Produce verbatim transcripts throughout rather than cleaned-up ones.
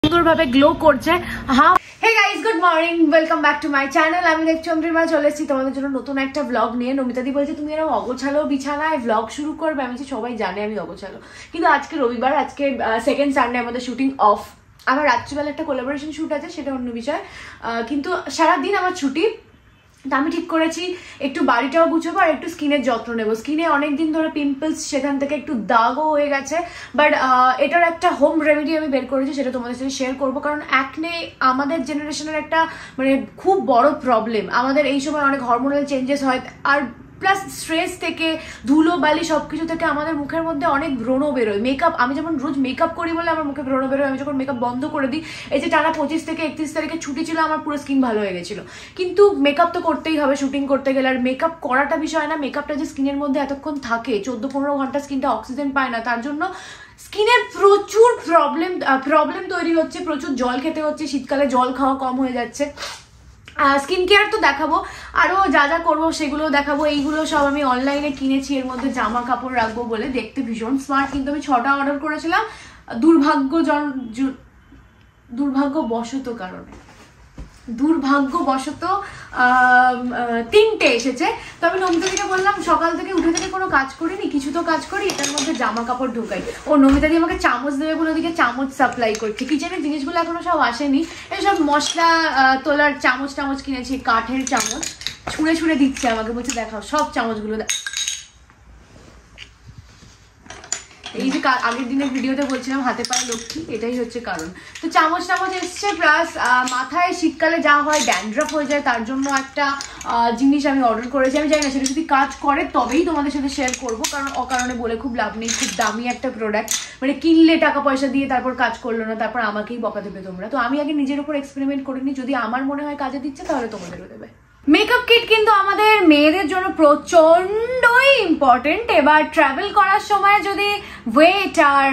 সুন্দরভাবে গ্লো করছে। হ্যাঁ, hey guys, good morning, welcome back to my channel. আমি দেখ চন্দ্রিমা চলে এসেছি তোমাদের জন্য নতুন একটা ব্লগ নিয়ে। নমিতাদি বলছে তুমি এরকম অগোছালো বিছানায় ব্লগ শুরু করবে। আমি সবাই জানে আমি অগোছালো, কিন্তু আজকে রবিবার, আজকে সেকেন্ড সানডে, আমাদের শুটিং অফ। আমার রাত্রিবেলা একটা কোলাবোরেশন শুট আছে, সেটা অন্য বিষয়, কিন্তু সারাদিন আমার ছুটি। তা আমি ঠিক করেছি একটু বাড়িটাও গুছাবো আর একটু স্কিনের যত্ন নেবো। স্কিনে অনেকদিন ধরে পিম্পলস, সেখান থেকে একটু দাগও হয়ে গেছে, বাট এটার একটা হোম রেমেডি আমি বের করেছি, সেটা তোমাদের সাথে শেয়ার করবো। কারণ অ্যাকনে আমাদের জেনারেশনের একটা মানে খুব বড় প্রবলেম। আমাদের এই সময় অনেক হরমোনাল চেঞ্জেস হয়, আর প্লাস স্ট্রেস থেকে, ধুলো বালি সব কিছু থেকে আমাদের মুখের মধ্যে অনেক ব্রণ বেরোয়। মেকআপ, আমি যেমন রোজ মেকআপ করি বলে আমার মুখে ব্রণ বেরোয়। আমি যখন মেকআপ বন্ধ করে দিই, এই যে টানা পঁচিশ থেকে একত্রিশ তারিখে ছুটি ছিল, আমার পুরো স্কিন ভালো হয়ে গেছিলো। কিন্তু মেকআপ তো করতেই হবে শুটিং করতে গেলে। আর মেকআপ করাটা বিষয় না, মেকআপটা যে স্কিনের মধ্যে এতক্ষণ থাকে, চোদ্দো পনেরো ঘন্টা স্কিনটা অক্সিজেন পায় না, তার জন্য স্কিনের প্রচুর প্রবলেম প্রবলেম তৈরি হচ্ছে। প্রচুর জল খেতে হচ্ছে, শীতকালে জল খাওয়া কম হয়ে যাচ্ছে। স্কিন কেয়ার তো দেখাবো, আরও যা যা করবো সেগুলো দেখাবো। এইগুলো সব আমি অনলাইনে কিনেছি, এর মধ্যে জামা কাপড় রাখবো বলে। দেখতে ভীষণ স্মার্ট, কিন্তু আমি ছটা অর্ডার করেছিলাম, দুর্ভাগ্যজন দুর্ভাগ্যবশত কারণে দুর্ভাগ্যবশত তিনটে এসেছে। তো আমি নমিতাদিকে বললাম সকাল থেকে উঠে থেকে কোনো কাজ করিনি, কিছু তো কাজ করি, এটার মধ্যে জামা কাপড় ঢুকাই। ও নমিতাদি আমাকে চামচ দেবে বলে ওদিকে চামচ সাপ্লাই করছে। কিচেনের জিনিসগুলো এখনো সব আসেনি, এসব মশলা তোলার চামচ টামচ কিনেছি, কাঠের চামচ, ছুঁড়ে ছুঁড়ে দিচ্ছে আমাকে, বলছে দেখাও সব চামচগুলো। এই যে আগের দিনের ভিডিওতে বলছিলাম হাতে পায়ে লক্ষ্মী, এটাই হচ্ছে কারণ। তো চামচ চামচ এসছে, প্লাস মাথায় শীতকালে যা হয় ড্যান্ড্রাফ হয়ে যায়, তার জন্য একটা জিনিস আমি অর্ডার করেছি। আমি জানি না সেটা যদি কাজ করে তবেই তোমাদের সাথে শেয়ার করবো, কারণ অকারণে বলে খুব লাভ নেই। খুব দামি একটা প্রোডাক্ট, মানে কিনলে টাকা পয়সা দিয়ে তারপর কাজ করলো না, তারপর আমাকেই বকা দেবে তোমরা। তো আমি আগে নিজের উপর এক্সপেরিমেন্ট করিনি, যদি আমার মনে হয় কাজে দিচ্ছে তাহলে তোমাদেরও দেবে। মেকআপ কিট কিন্তু আমাদের মেয়েদের জন্য প্রচন্ডই ইম্পর্টেন্ট। এবার ট্রাভেল করার সময় যদি ওয়েট আর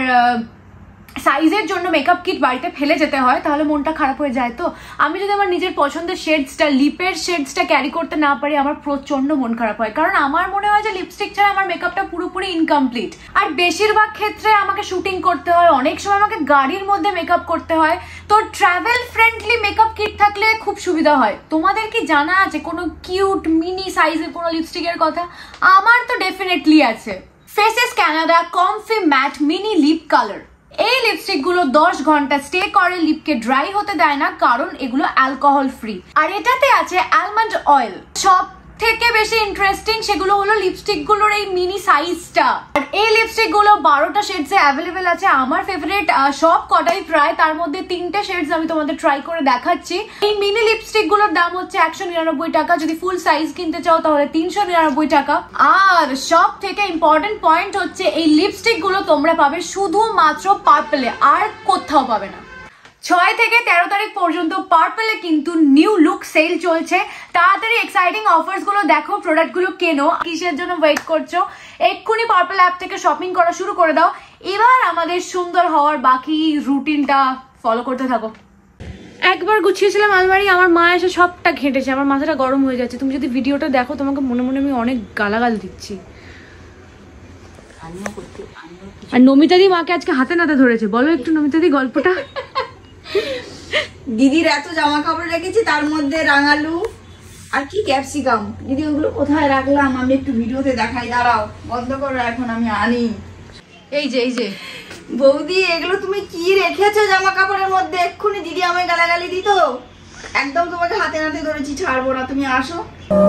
সাইজের জন্য মেকআপ কিট বাড়িতে ফেলে যেতে হয়, তাহলে মনটা খারাপ হয়ে যায়। তো আমি যদি আমার নিজের পছন্দের শেডসটা, লিপের শেডসটা ক্যারি করতে না পারি, আমার প্রচন্ড মন খারাপ হয়। কারণ আমার মনে হয় যে লিপস্টিক ছাড়া আমার মেকআপটা পুরোপুরি ইনকমপ্লিট। আর বেশিরভাগ ক্ষেত্রে আমাকে শুটিং করতে হয়, অনেক সময় আমাকে গাড়ির মধ্যে মেকআপ করতে হয়। তো ট্রাভেল ফ্রেন্ডলি মেকআপ কিট থাকলে খুব সুবিধা হয়। তোমাদের কি জানা আছে কোনো কিউট মিনি সাইজের কোনো লিপস্টিকের কথা? আমার তো ডেফিনেটলি আছে। Faces Canada comfy matte mini lip colour. এই লিপস্টিক গুলো দশ ঘন্টা স্টে করে, লিপকে ড্রাই হতে দেয় না, কারণ এগুলো অ্যালকোহল ফ্রি। আর এটাতে আছে আলমন্ড অয়েল। সব থেকে বেশি ইন্টারেস্টিং সেগুলো হলো লিপস্টিক গুলোর এই মিনি সাইজটা। আর এই লিপস্টিক গুলো বারোটা শেডস এ অ্যাভেলেবেল আছে। আমার ফেভারিট সব কটাই প্রায়, তার মধ্যে তিনটে শেডস আমি তোমাদের ট্রাই করে দেখাচ্ছি। এই মিনি লিপস্টিক গুলোর দাম হচ্ছে একশো নিরানব্বই টাকা। যদি ফুল সাইজ কিনতে চাও তাহলে তিনশো নিরানব্বই টাকা। আর সব থেকে ইম্পর্টেন্ট পয়েন্ট হচ্ছে এই লিপস্টিক গুলো তোমরা পাবে শুধুমাত্র পার্পলে, আর কোথাও পাবে না। ছয় থেকে তেরো তারিখ পর্যন্ত পার্পলে কিন্তু নিউ লুক সেল চলছে। তাড়াতাড়ি এক্সাইটিং অফার্স গুলো দেখো, প্রোডাক্ট গুলো কেনো, কিসের জন্য ওয়েট করছো? এক্ষুনি পার্পল অ্যাপ থেকে শপিং করা শুরু করে দাও। এবার আমাদের সুন্দর হওয়ার বাকি রুটিনটা ফলো করতে থাকো। একবার গুছিয়েছিলাম আলমারি, আমার মা এসে সবটা ঘেঁটেছে, আমার মাথাটা গরম হয়ে যাচ্ছে। তুমি যদি ভিডিওটা দেখো তোমাকে মনে মনে আমি অনেক গালাগাল দিচ্ছি। আর নমিতাদি মাকে আজকে হাতে নাতে ধরেছে। বলো একটু নমিতাদি গল্পটা। দিদির এত জামা কাপড় রেখেছি, তার মধ্যে রাঙালু আর কি ক্যাপসিকাম। দিদি ওগুলো কোথায় রাখলাম আমি একটু ভিডিওতে দেখাই, দাঁড়াও, বন্ধ করো এখন, আমি আনি। এই যে এই যে বৌদি, এগুলো তুমি কি রেখেছো জামা কাপড়ের মধ্যে? এক্ষুনি দিদি আমায় গালাগালি দিত। একদম তোমাকে হাতে নাতে ধরেছি, ছাড়বো না, তুমি আসো।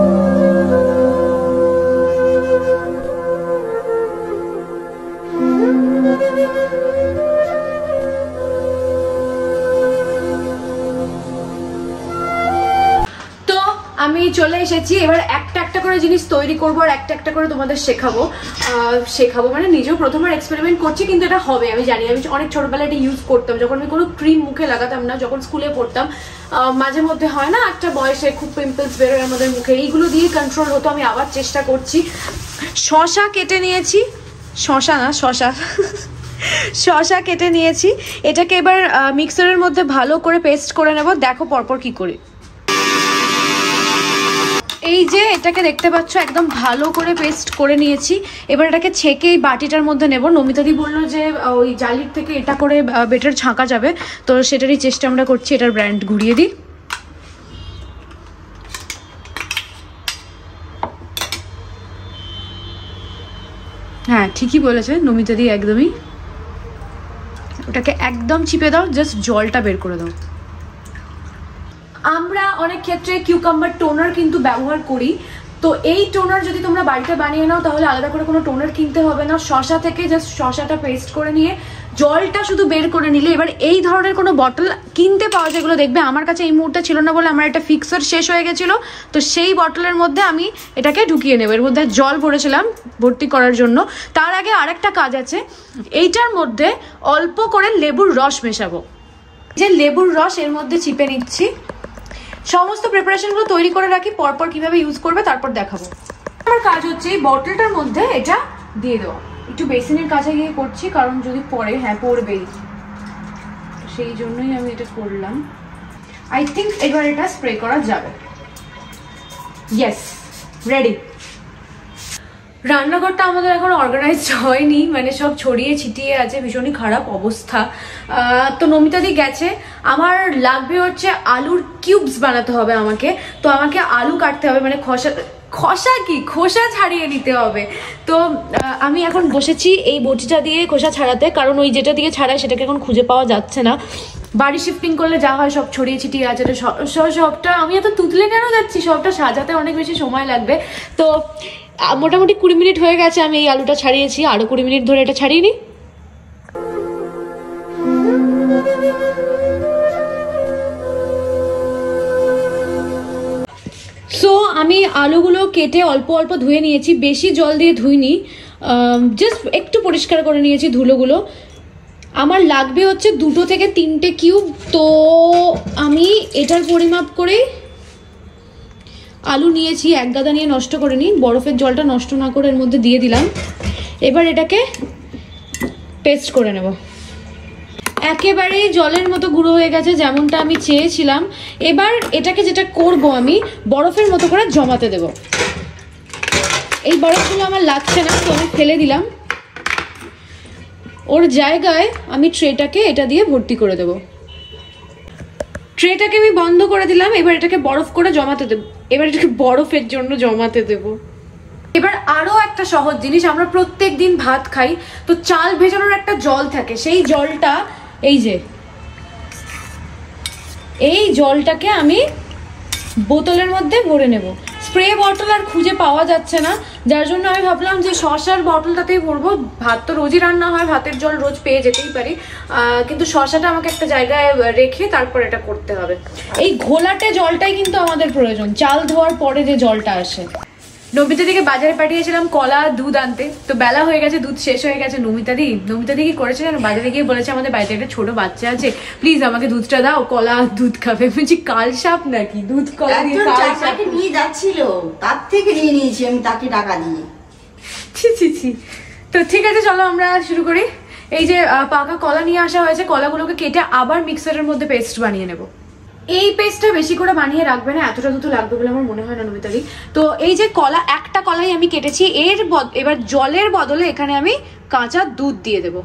আমি চলে এসেছি। এবার একটা একটা করে জিনিস তৈরি করবো আর একটা একটা করে তোমাদের শেখাবো শেখাবো মানে নিজেও প্রথমবার এক্সপেরিমেন্ট করছি, কিন্তু এটা হবে আমি জানি। আমি অনেক ছোটবেলায় এটা ইউজ করতাম, যখন আমি কোনো ক্রিম মুখে লাগাতাম না, যখন স্কুলে পড়তাম। মাঝে মধ্যে হয় না একটা বয়সে খুব পিম্পলস বেরোয় আমাদের মুখে, এইগুলো দিয়ে কন্ট্রোল হতো। আমি আবার চেষ্টা করছি। শশা কেটে নিয়েছি, শশা না শশা শশা কেটে নিয়েছি। এটাকে এবার মিক্সারের মধ্যে ভালো করে পেস্ট করে নেব। দেখো পরপর কি করে। এই যে এটাকে দেখতে পাচ্ছ একদম ভালো করে পেস্ট করে নিয়েছি। এবার এটাকে ছেঁকে এই বাটিটার মধ্যে নেব। নমিতাদি বললো যে ওই জালির থেকে এটা করে বেটার ছাঁকা যাবে, তো সেটারই চেষ্টা আমরা করছি। এটার ব্র্যান্ড ঘুরিয়ে দিই। হ্যাঁ ঠিকই বলেছে নমিতাদি, একদমই। ওটাকে একদম চিপে দাও, জাস্ট জলটা বের করে দাও। আমরা অনেক ক্ষেত্রে কিউকাম্বার টোনার কিন্তু ব্যবহার করি, তো এই টোনার যদি তোমরা বাড়িতে বানিয়ে নাও তাহলে আলাদা করে কোনো টোনার কিনতে হবে না। শসা থেকে জাস্ট শসাটা পেস্ট করে নিয়ে জলটা শুধু বের করে নিলে, এবার এই ধরনের কোনো বটল কিনতে পাওয়া যেগুলো দেখবে, আমার কাছে এই মুহূর্তে ছিল না বলে আমার একটা ফিক্সার শেষ হয়ে গেছিলো, তো সেই বটলের মধ্যে আমি এটাকে ঢুকিয়ে নেব। এর মধ্যে জল ভরেছিলাম ভর্তি করার জন্য। তার আগে আরেকটা কাজ আছে, এইটার মধ্যে অল্প করে লেবুর রস মেশাবো। যে লেবুর রস এর মধ্যে চিপে নিচ্ছি। সমস্ত প্রিপারেশনগুলো তৈরি করে রাখি, পরপর কিভাবে ইউজ করবে তারপর দেখাবো। আমার কাজ হচ্ছে এই বটলটার মধ্যে এটা দিয়ে দেওয়া। একটু বেসিনের কাছে গিয়ে করছি, কারণ যদি পরে হ্যাঁ পড়বেই, সেই জন্যই আমি এটা করলাম। আই থিঙ্ক এবার এটা স্প্রে করা যাবে। Yes, ready. রান্নাঘরটা আমাদের এখন অর্গানাইজ হয়নি, মানে সব ছড়িয়ে ছিটিয়ে আছে, ভীষণই খারাপ অবস্থা। তো নমিতাদি গেছে, আমার লাগবে হচ্ছে আলুর কিউবস বানাতে হবে আমাকে। তো আমাকে আলু কাটতে হবে, মানে খসা খসা কি খোসা ছাড়িয়ে নিতে হবে। তো আমি এখন বসেছি এই বটিটা দিয়ে খোসা ছাড়াতে, কারণ ওই যেটা দিয়ে ছাড়ায় সেটাকে এখন খুঁজে পাওয়া যাচ্ছে না। বাড়ি শিফটিং করলে যা হয় সব ছড়িয়ে ছিটিয়ে আছে, সবটা আমি এত তুতলে কেন যাচ্ছি, সবটা সাজাতে অনেক বেশি সময় লাগবে। তো মোটামুটি কুড়ি মিনিট হয়ে গেছে আমি এই আলুটা ছাড়িয়েছি, আরো কুড়ি মিনিট ধরে এটা ছাড়িয়ে নিই। সো আমি আলুগুলো কেটে অল্প অল্প ধুয়ে নিয়েছি, বেশি জল দিয়ে ধুইনি, জাস্ট একটু পরিষ্কার করে নিয়েছি ধুলোগুলো। আমার লাগবে হচ্ছে দুটো থেকে তিনটে কিউব, তো আমি এটার পরিমাপ করেই আলু নিয়েছি। এক গাদা নিয়ে নষ্ট করে নিই, বরফের জলটা নষ্ট না করে এর মধ্যে দিয়ে দিলাম। এবার এটাকে পেস্ট করে নেব। একেবারেই জলের মতো গুঁড়ো হয়ে গেছে, যেমনটা আমি চেয়েছিলাম। এবার এটাকে যেটা করব, আমি বরফের মতো করে জমাতে দেব। এই বরফগুলো আমার লাগছে না, তো আমি ফেলে দিলাম। ওর জায়গায় আমি ট্রেটাকে এটা দিয়ে ভর্তি করে দেব। ট্রেটাকে আমি বন্ধ করে দিলাম। এবার এটাকে বরফ করে জমাতে দেব। এবার এটাকে বরফের জন্য জমাতে দেব। এবার আরো একটা সহজ জিনিস, আমরা প্রত্যেক দিন ভাত খাই, তো চাল ভেজানোর একটা জল থাকে, সেই জলটা এই যে এই জলটাকে আমি বোতলের মধ্যে ভরে নেব। স্প্রে বটল আর খুঁজে পাওয়া যাচ্ছে না, যার জন্য আমি ভাবলাম যে শসার বটলটাতেই ভরবো। ভাত তো রোজই রান্না হয়, ভাতের জল রোজ পেয়ে যেতেই পারি, কিন্তু শসাটা আমাকে একটা জায়গায় রেখে তারপর এটা করতে হবে। এই ঘোলাটে জলটাই কিন্তু আমাদের প্রয়োজন, চাল ধোয়ার পরে যে জলটা আসে। নমিতা দিকে বাজারে পাঠিয়েছিলাম কলা দুধ আনতে, তো বেলা হয়ে গেছে, দুধ শেষ হয়ে গেছে। নমিতা দি নমিতা দি কি করেছে জানো, বাজারে গিয়ে বলেছে আমাদের বাড়িতে একটা ছোট বাচ্চা আছে, প্লিজ আমাকে দুধটা দাও, কলা দুধ খাবে। বলছি কাল সাপ নাকি দুধ কলা দিয়ে? নিয়ে যাচ্ছিল, তার থেকে নিয়ে নিয়েছি আমি তাকে টাকা দিয়ে। ছি ছি ছি। তো ঠিক আছে, চলো আমরা শুরু করি। এই যে পাকা কলা নিয়ে আসা হয়েছে, কলাগুলোকে কেটে আবার মিক্সারের মধ্যে পেস্ট বানিয়ে নেব। এই পেস্টটা বেশি করে বানিয়ে রাখবে না, এতটা দুধ লাগবে বলে আমার মনে হয় না নমিতাদি। তো এই যে কলা, একটা কলাই আমি কেটেছি, এর এবার জলের বদলে এখানে আমি কাঁচা দুধ দিয়ে দেব।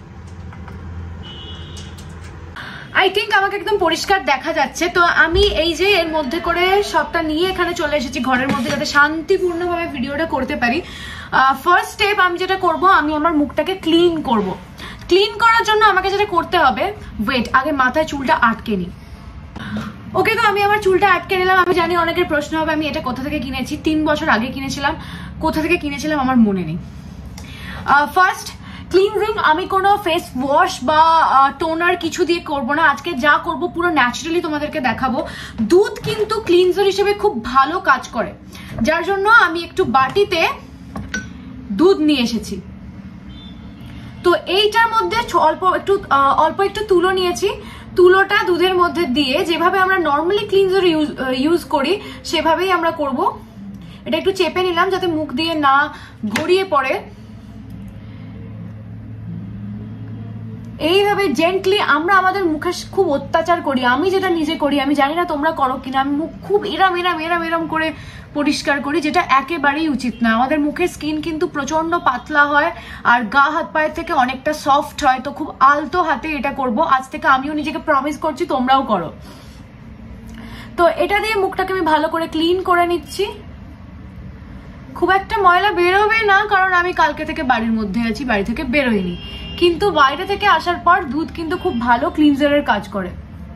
আই থিঙ্ক আমাকে একদম পরিষ্কার দেখা যাচ্ছে। তো আমি এই যে এর মধ্যে করে সবটা নিয়ে এখানে চলে এসেছি ঘরের মধ্যে, যাতে শান্তিপূর্ণভাবে ভিডিওটা করতে পারি। ফার্স্ট স্টেপ আমি যেটা করব, আমি আমার মুখটাকে ক্লিন করব। ক্লিন করার জন্য আমাকে যেটা করতে হবে, ওয়েট, আগে মাথায় চুলটা আটকে নিই। ওকে, তো আমি আমার চুলটা আটকে নিলাম। আমি জানি অনেকের প্রশ্ন হবে আমি এটা কোথা থেকে কিনেছি। তিন বছর আগে কিনেছিলাম, কোথা থেকে কিনেছিলাম আমার মনে নেই। ফার্স্ট ক্লিনজিং, আমি কোনো ফেস ওয়াশ বা টোনার কিছু দিয়ে করবো না। আজকে যা করব পুরো ন্যাচারালি তোমাদেরকে দেখাবো। দুধ কিন্তু ক্লিনজার হিসেবে খুব ভালো কাজ করে, যার জন্য আমি একটু বাটিতে দুধ নিয়ে এসেছি। তো এইটার মধ্যে অল্প একটু অল্প একটু তুলো নিয়েছি। তুলোটা দুধের মধ্যে দিয়ে যেভাবে আমরা নর্মালি ক্লিনজার ইউজ ইউজ করি সেভাবেই আমরা করব। এটা একটু চেপে নিলাম যাতে মুখ দিয়ে না গড়িয়ে পড়ে। এইভাবে জেন্টলি আমরা আমাদের মুখে খুব অত্যাচার করি, আমি যেটা নিজে করি, আমি জানি না তোমরা করো কিনা, আমি মুখ খুব এরাম এরাম এরাম এরাম করে পরিষ্কার করি, যেটা একেবারেই উচিত না। আমাদের মুখের স্কিন কিন্তু প্রচন্ড পাতলা হয় আর গা হাত পায়ের থেকে অনেকটা সফট হয়, তো খুব আলতো হাতে এটা করব। আজ থেকে আমিও নিজেকে প্রমিস করছি তোমরাও করো। তো এটা দিয়ে মুখটাকে আমি ভালো করে ক্লিন করে নিচ্ছি। খুব একটা ময়লা বেরোবে না, কারণ আমি কালকে থেকে বাড়ির মধ্যে আছি, বাড়ি থেকে বেরোইনি, কিন্তু বাইরে থেকে আসার পর দুধ কিন্তু খুব ভালো ক্লিনজারের কাজ করে।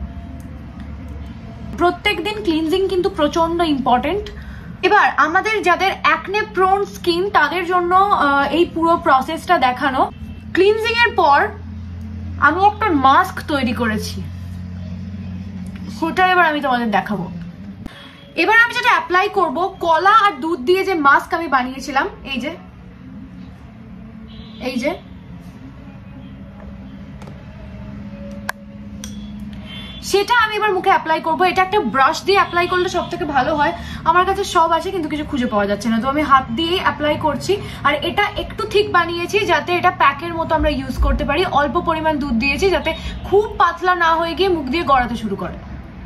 প্রত্যেকদিন ক্লিনজিং কিন্তু প্রচন্ড ইম্পর্টেন্ট। এবার আমাদের যাদের অ্যাকনে প্রোন স্কিন তাদের জন্য এই পুরো প্রসেসটা দেখানো। ক্লিনজিং এর পর আমি একটা মাস্ক তৈরি করেছি, সেটা এবার আমি তোমাদের দেখাবো। এবার আমি যেটা অ্যাপ্লাই করব, কলা আর দুধ দিয়ে যে মাস্ক আমি বানিয়েছিলাম, এই যে এই যে সেটা আমি এবার মুখে অ্যাপ্লাই করব। এটা একটা ব্রাশ দিয়ে অ্যাপ্লাই করলে সব থেকে ভালো হয়। আমার কাছে সব আছে কিন্তু কিছু খুঁজে পাওয়া যাচ্ছে না, তো আমি হাত দিয়েই অ্যাপ্লাই করছি। আর এটা একটু ঠিক বানিয়েছি যাতে এটা প্যাকের মতো আমরা ইউজ করতে পারি। অল্প পরিমাণ দুধ দিয়েছি যাতে খুব পাতলা না হয়ে গিয়ে মুখ দিয়ে গড়াতে শুরু করে।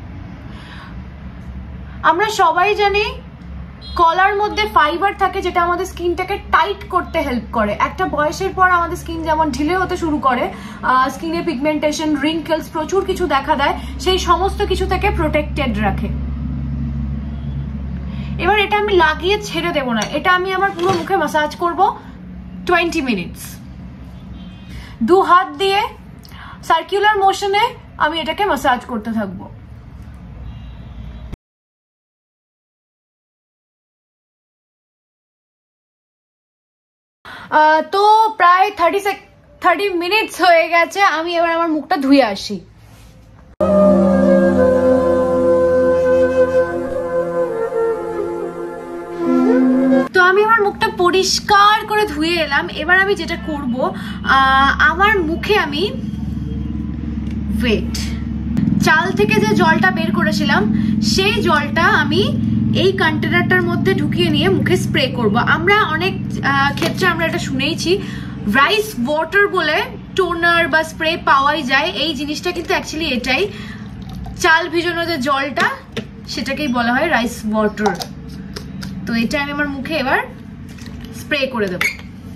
আমরা সবাই জানি কলার মধ্যে ফাইবার থাকে যেটা আমাদের স্কিনটাকে টাইট করতে হেল্প করে। একটা বয়সের পর আমাদের স্কিন যেমন ঢিলে হতে শুরু করে, স্কিনে পিগমেন্টেশন, রিঙ্কেলস প্রচুর কিছু দেখা দেয়, সেই সমস্ত কিছু থেকে প্রোটেক্টেড রাখে। এবার এটা আমি লাগিয়ে ছেড়ে দেবো না, এটা আমি আমার পুরো মুখে ম্যাসাজ করব টোয়েন্টি মিনিটস। দু হাত দিয়ে সার্কুলার মোশনে আমি এটাকে ম্যাসাজ করতে থাকবো। তো প্রায় থার্টি থার্টি মিনিটস হয়ে গেছে, আমি এবার আমার মুখটা ধুয়ে আসি। তো আমি আমার মুখটা পরিষ্কার করে ধুয়ে এলাম। এবার আমি যেটা করব, আমার মুখে আমি ওয়েট চাল থেকে যে জলটা বের করেছিলাম সেই জলটা আমি এই কন্টেনারটার মধ্যে ঢুকিয়ে নিয়ে মুখে স্প্রে করব। আমরা অনেক ক্ষেত্রে আমরা এটা শুনেইছি, রাইস ওয়াটার বলে টোনার বা স্প্রে পাওয়াই যায়। এই জিনিসটা কিন্তু অ্যাকচুয়ালি এটাই, চাল ভিজানো যে জলটা সেটাকেই বলা হয় রাইস ওয়াটার। তো এটা আমি আমার মুখে এবার স্প্রে করে দেব।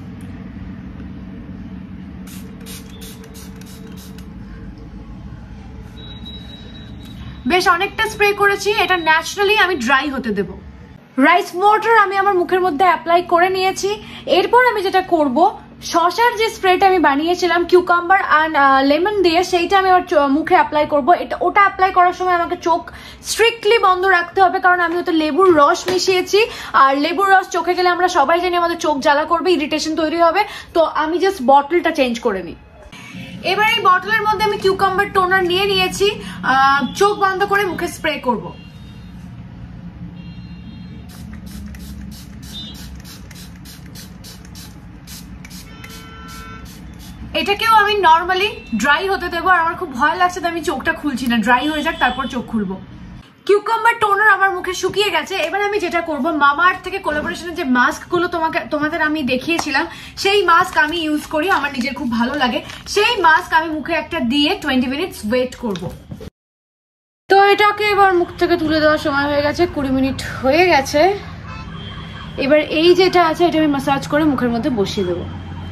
বেশ অনেকটা স্প্রে করেছি, এটা ন্যাচারালি আমি ড্রাই হতে দেব। রাইস ওয়াটার আমি আমার মুখের মধ্যে অ্যাপ্লাই করে নিয়েছি। এরপর আমি যেটা করব, শসার যে স্প্রেটা আমি বানিয়েছিলাম কিউকাম্বার অ্যান্ড লেমন দিয়ে, সেইটা আমি আমার মুখে অ্যাপ্লাই করব। এটা ওটা অ্যাপ্লাই করার সময় আমাকে চোখ স্ট্রিক্টলি বন্ধ রাখতে হবে, কারণ আমি ওতে লেবুর রস মিশিয়েছি, আর লেবুর রস চোখে গেলে আমরা সবাই জানি আমাদের চোখ জ্বালা করবে, ইরিটেশন তৈরি হবে। তো আমি জাস্ট বটলটা চেঞ্জ করে নিই। এবার এই বটলের মধ্যে আমি কিউকাম্বার টোনার নিয়ে নিয়েছি, চোখ বন্ধ করে মুখে স্প্রে করব। এটাকেও আমি নর্মালি ড্রাই হতে দেবো। আর আমার খুব ভয় লাগছে, তো আমি চোখটা খুলছি না, ড্রাই হয়ে যাক তারপর চোখ খুলবো। কিউকাম্বার টোনার আমার মুখে শুকিয়ে গেছে। এবার আমি যেটা করব, মামা আর্থ থেকে কোলাবোরেশনের যে মাস্ক গুলো তোমাকে তোমাদের আমি দেখিয়েছিলাম, সেই মাস্ক আমি ইউজ করি, আমার নিজের খুব ভালো লাগে। সেই মাস্ক আমি মুখে একটা দিয়ে টোয়েন্টি মিনিটস ওয়েট করব। তো এটাকে এবার মুখ থেকে তুলে দেওয়ার সময় হয়ে গেছে, কুড়ি মিনিট হয়ে গেছে। এবার এই যেটা আছে এটা আমি ম্যাসাজ করে মুখের মধ্যে বসিয়ে দেবো।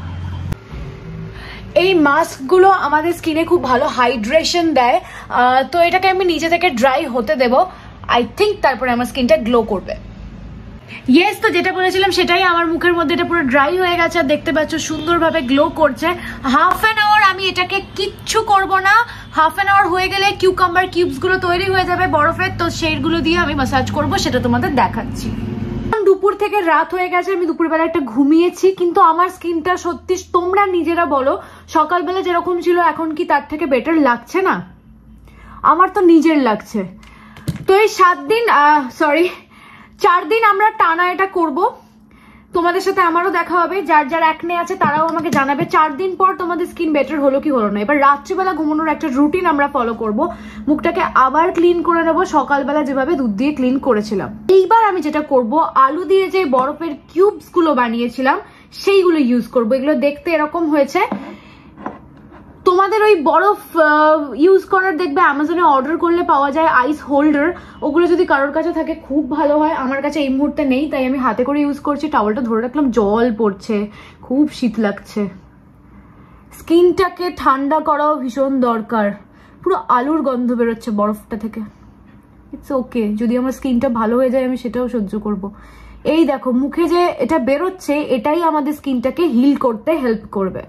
এই মাস্কগুলো আমাদের স্কিনে খুব ভালো হাইড্রেশন দেয়, তো এটাকে আমি নিজে থেকে ড্রাই হতে দেব। আই থিঙ্ক তারপরে আমার স্কিনটা গ্লো করবে। ইয়েস, তো যেটা বলেছিলাম সেটাই, আমার মুখের মধ্যে এটা পুরো ড্রাই হয়ে গেছে, আর দেখতে পাচ্ছ সুন্দরভাবে গ্লো করছে। হাফ অ্যান আওয়ার আমি এটাকে কিচ্ছু করব না। হাফ অ্যান আওয়ার হয়ে গেলে কিউকাম্বার কিউবসগুলো তৈরি হয়ে যাবে বরফের, তো সেইগুলো দিয়ে আমি ম্যাসাজ করব, সেটা তোমাদের দেখাচ্ছি। দুপুর থেকে রাত হয়ে গেছে, আমি দুপুরবেলা একটা ঘুমিয়েছি, কিন্তু আমার স্কিনটা সত্যি, তোমরা নিজেরা বলো, সকালবেলা যেরকম ছিল এখন কি তার থেকে বেটার লাগছে না? আমার তো নিজের লাগছে। তো এই সাত দিন সরি চার দিন আমরা টানা এটা করব। তোমাদের সাথে আমারও দেখা হবে, যার যার অ্যাকনে আছে তারাও আমাকে জানাবে চার দিন পর তোমাদের স্কিন বেটার হলো কি হলো না। এবার রাত্রিবেলা ঘুমানোর একটা রুটিন আমরা ফলো করব, মুখটাকে আবার ক্লিন করে নেব সকালবেলা যেভাবে দুধ দিয়ে ক্লিন করেছিলাম। এইবার আমি যেটা করব, আলু দিয়ে যে বরফের কিউবস গুলো বানিয়েছিলাম সেইগুলো ইউজ করব। এগুলো দেখতে এরকম হয়েছে, তোমাদের ওই বরফ ইউজ করার দেখবে অ্যামাজনে অর্ডার করলে পাওয়া যায় আইস হোল্ডার, ওগুলো যদি কারোর কাছে থাকে খুব ভালো হয়। আমার কাছে এই মুহূর্তে নেই, তাই আমি হাতে করে ইউজ করছি। টাওয়ালটা ধরে রাখলাম, জল পড়ছে, খুব শীত লাগছে। স্কিনটাকে ঠান্ডা করাও ভীষণ দরকার। পুরো আলুর গন্ধ বেরোচ্ছে বরফটা থেকে। ইটস ওকে, যদি আমার স্কিনটা ভালো হয়ে যায় আমি সেটাও সহ্য করব। এই দেখো মুখে যে এটা বেরোচ্ছে, এটাই আমাদের স্কিনটাকে হিল করতে হেল্প করবে।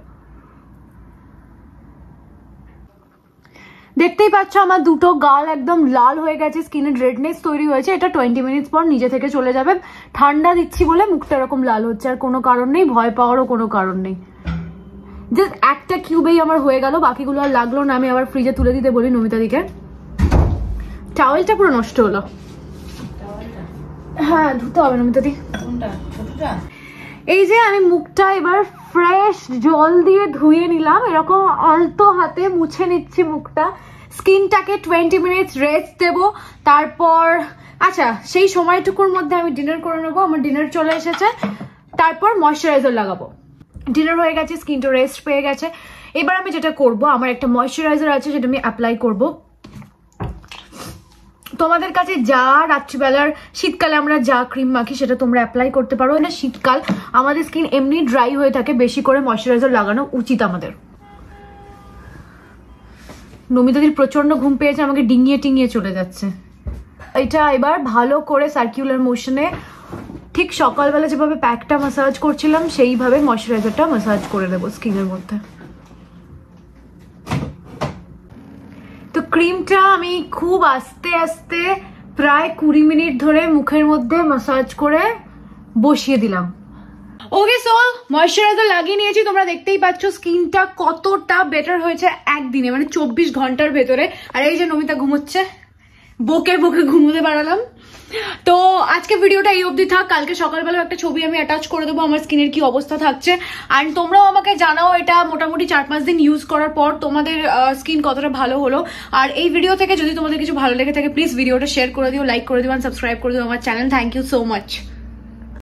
দেখতেই পাচ্ছ আমার দুটো গাল একদম লাল হয়ে গেছে, স্কিনের রেডনেস তৈরি হয়েছে। এটা টোয়েন্টি মিনিটস পর নিজে থেকে চলে যাবে। ঠান্ডা দিচ্ছি বলে মুখটা এরকম লাল হচ্ছে, আর কোনো কারণ নেই, ভয় পাওয়ারও কোনো কারণ নেই। জাস্ট একটা কিউবেই আমার হয়ে গেল, বাকিগুলো আর লাগলো না। আমি আবার ফ্রিজে তুলে দিতে বলি নমিতা দিকে। টাওয়েলটা পুরো নষ্ট হলো। হ্যাঁ ধুতে হবে নমিতা দি। এই যে আমি মুখটা এবার ফ্রেশ জল দিয়ে ধুয়ে নিলাম, এরকম আলতো হাতে মুছে নিচ্ছি মুখটা। স্কিনটাকে টোয়েন্টি মিনিটস রেস্ট দেবো, তারপর আচ্ছা সেই সময়টুকুর মধ্যে আমি ডিনার করে নেবো। আমার ডিনার চলে এসেছে, তারপর ময়শ্চারাইজার লাগাবো। ডিনার হয়ে গেছে, স্কিনটা রেস্ট পেয়ে গেছে। এবার আমি যেটা করব, আমার একটা ময়শ্চারাইজার আছে সেটা আমি অ্যাপ্লাই করব। তোমাদের কাছে যা রাত্রিবেলার শীতকালে আমরা যা ক্রিম মাখি সেটা তোমরা অ্যাপ্লাই করতে পারো। এটা শীতকাল, আমাদের স্কিন এমনি ড্রাই হয়ে থাকে, বেশি করে ময়শ্চারাইজার লাগানো উচিত আমাদের। নমিতাদির প্রচন্ড ঘুম পেয়েছে, আমাকে ডিঙিয়ে টিঙিয়ে চলে যাচ্ছে। এটা এবার ভালো করে সার্কুলার মোশনে ঠিক সকালবেলা যেভাবে প্যাকটা ম্যাসাজ করছিলাম সেইভাবে ময়শ্চারাইজারটা ম্যাসাজ করে দেবো স্কিনের মধ্যে। তো ক্রিমটা আমি খুব আস্তে আস্তে প্রায় কুড়ি মিনিট ধরে মুখের মধ্যে ম্যাসাজ করে বসিয়ে দিলাম। ওকে সো ময়শ্চারাইজার লাগিয়ে নিয়েছি, তোমরা দেখতেই পাচ্ছ স্কিনটা কতটা বেটার হয়েছে একদিনে, মানে চব্বিশ ঘন্টার ভেতরে। আর এই যে নমিতা ঘুমোচ্ছে, বকে বকে ঘুমোতে পারালাম। তো আজকে ভিডিওটা এই অবধি থাক, কালকে সকালবেলা একটা ছবি আমি অ্যাটাচ করে দেবো আমার স্কিনের কি অবস্থা থাকছে। আর তোমরাও আমাকে জানাও এটা মোটামুটি চার পাঁচ দিন ইউজ করার পর তোমাদের স্কিন কতটা ভালো হলো। আর এই ভিডিও থেকে যদি তোমাদের কিছু ভালো লেগে থাকে প্লিজ ভিডিওটা শেয়ার করে দিও, লাইক করে দিও, সাবস্ক্রাইব করে দিও আমার channel. Thank you so much.